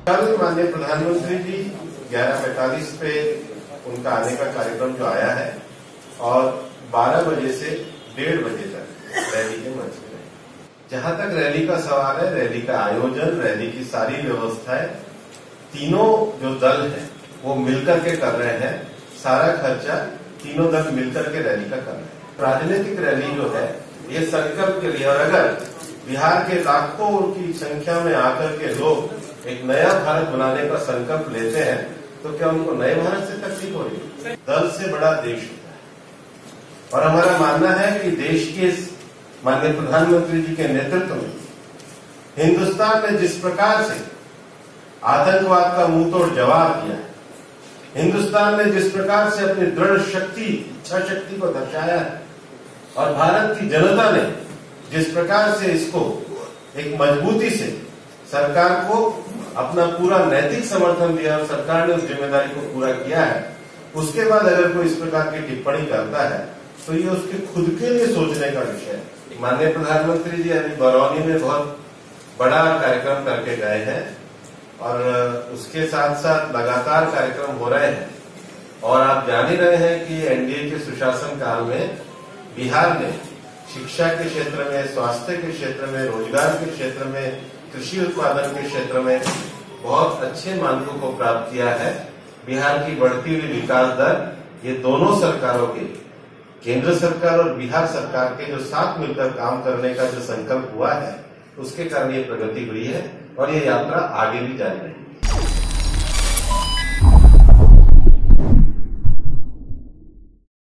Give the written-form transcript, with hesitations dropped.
कल माननीय प्रधानमंत्री जी 11:45 पे उनका आने का कार्यक्रम जो आया है और 12 बजे से 1:30 बजे तक रैली के मंच में। जहां तक रैली का सवाल है, रैली का आयोजन, रैली की सारी व्यवस्थाएं तीनों जो दल हैं वो मिलकर के कर रहे हैं। सारा खर्चा तीनों दल मिलकर के रैली का कर रहे हैं। राजनीतिक रैली जो है ये संकल्प के लिए, और अगर बिहार के लाखों की संख्या में आकर के लोग एक नया भारत बनाने का संकल्प लेते हैं तो क्या उनको नए भारत से तकलीफ हो रही है? दल से बड़ा देश होता है और हमारा मानना है कि देश के माननीय प्रधानमंत्री जी के नेतृत्व में हिंदुस्तान ने जिस प्रकार से आतंकवाद का मुंहतोड़ जवाब दिया है, हिंदुस्तान ने जिस प्रकार से अपनी दृढ़ शक्ति, इच्छा शक्ति को दर्शाया है और भारत की जनता ने जिस प्रकार से इसको एक मजबूती से सरकार को अपना पूरा नैतिक समर्थन दिया और सरकार ने उस जिम्मेदारी को पूरा किया है, उसके बाद अगर कोई इस प्रकार की टिप्पणी करता है तो ये उसके खुद के लिए सोचने का विषय है। माननीय प्रधानमंत्री जी अभी बरौनी में बहुत बड़ा कार्यक्रम करके गए हैं और उसके साथ साथ लगातार कार्यक्रम हो रहे हैं और आप जान ही रहे हैं कि एनडीए के सुशासन काल में बिहार ने शिक्षा के क्षेत्र में, स्वास्थ्य के क्षेत्र में, रोजगार के क्षेत्र में, कृषि उत्पादन के क्षेत्र में बहुत अच्छे मानकों को प्राप्त किया है। बिहार की बढ़ती हुई विकास दर ये दोनों सरकारों के, केंद्र सरकार और बिहार सरकार के जो साथ मिलकर काम करने का जो संकल्प हुआ है उसके कारण ये प्रगति हुई है और ये यात्रा आगे भी जारी रहेगी।